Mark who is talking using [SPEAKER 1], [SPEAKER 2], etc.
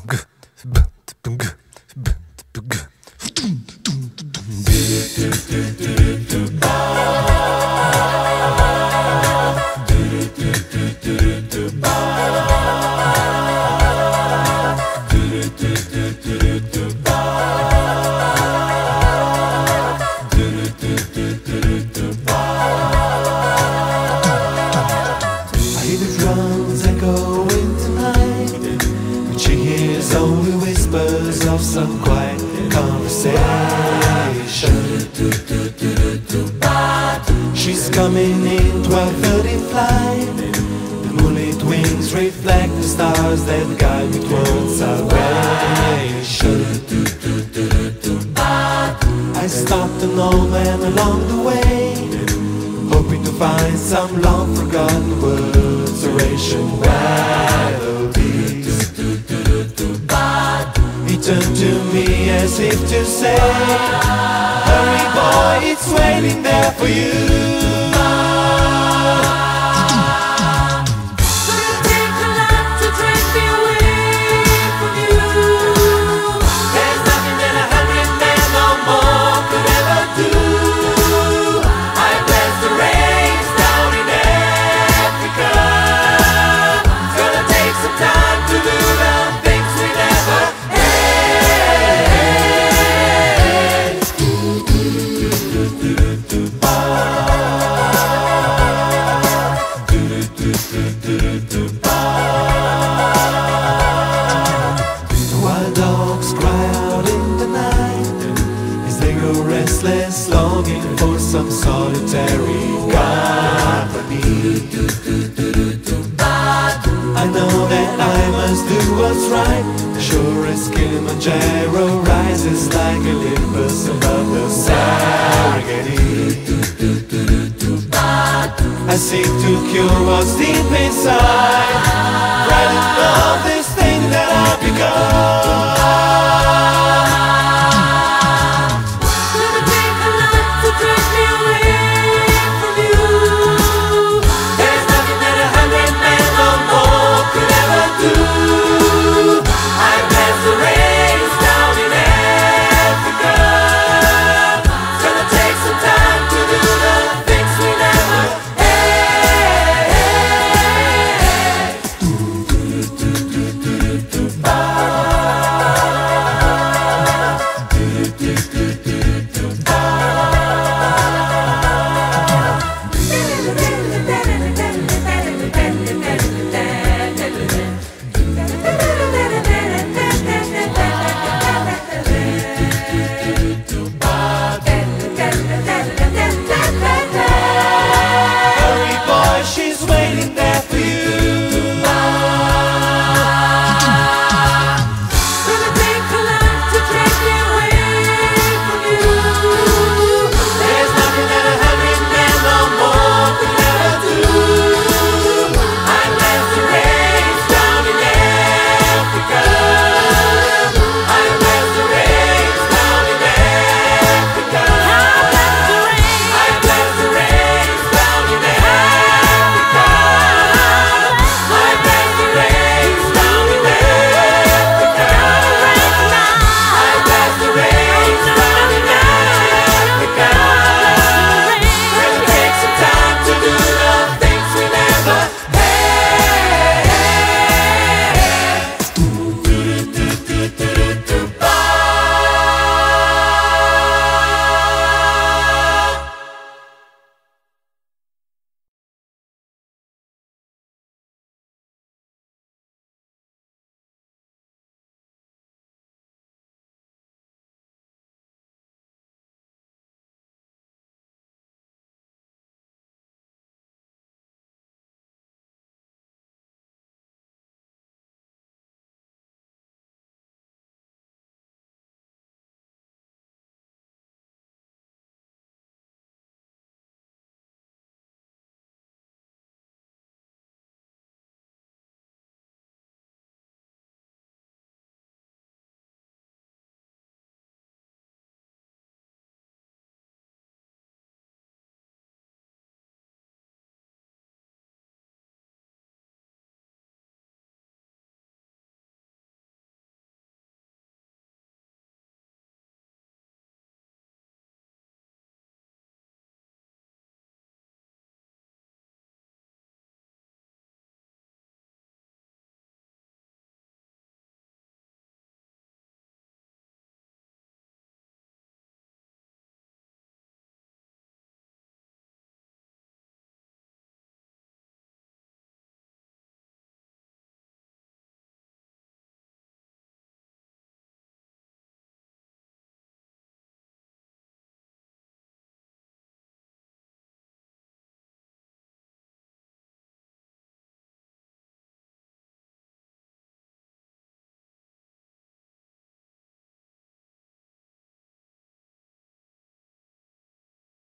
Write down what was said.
[SPEAKER 1] Only whispers of some quiet conversation. She's coming in 12:30 flight. The moonlit wings reflect the stars that guide me towards salvation. I stopped an old man along the way, hoping to find some long forgotten words or ancient melodies. He turned to me as if to say, hurry boy, it's waiting there for you. Restless, longing for some solitary company. I know that I must do what's right. Sure as Kilimanjaro rises like Olympus above the Serengeti. I seek to cure what's deep inside.